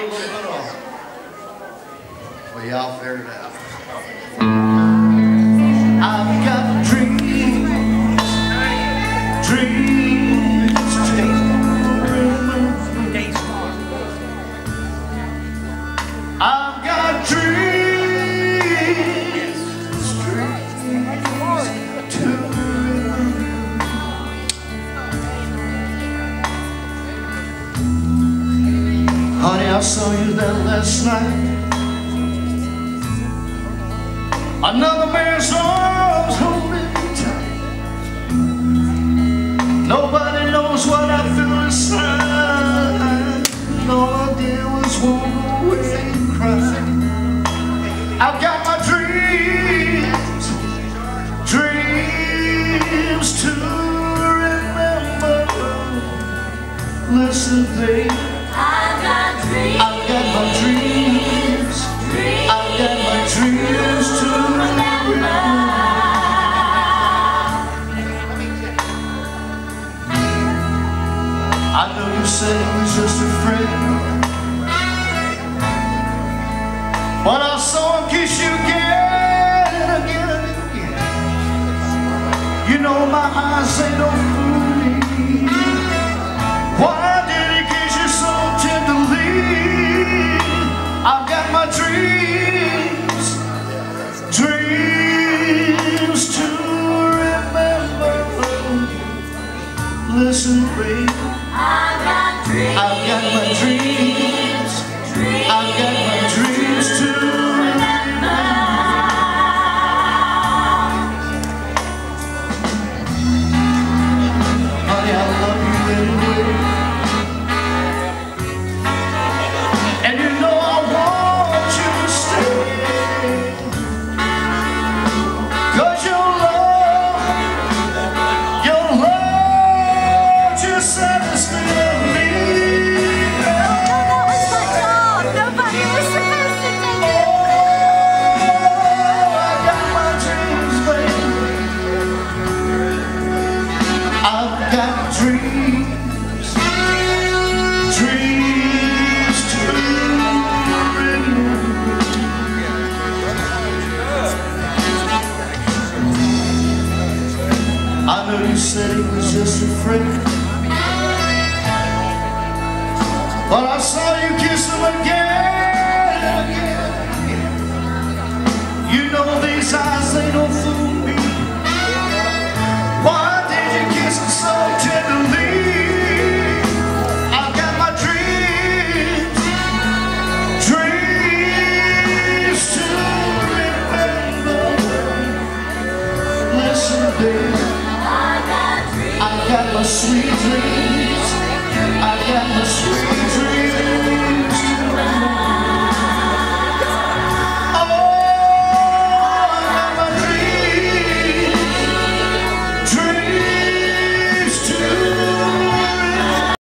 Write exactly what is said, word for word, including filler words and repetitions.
Well, y'all figured it out. I've got dreams, dreams to I've got dreams, dreams to Honey, I saw you there last night. Another man's arms holding me tight. Nobody knows what I feel inside. All I did was walk away and cry. I've got my dreams, dreams to remember. Listen, babe, I've got dreams. I've got my dreams, I've got my dreams to I know you said it was just a friend, but I saw him kiss you again and again and again. You know my eyes, they don't fool me. Why did he kiss you so tenderly? I've got my dreams, dreams to remember. Listen, babe, I've got dreams. I've got my dreams, I've got my dreams to remember. Honey, I love you anyway, and you know I want you to stay, 'cause your love, your love just satisfies me. Dreams, dreams to remember. I know you said he was just a friend, but I saw you kiss him again and again. You know these eyes, they don't fool me. Why did you kiss him so tenderly? I've got my dreams, dreams to remember. Listen, babe, I've got dreams. I've got my sweet dreams.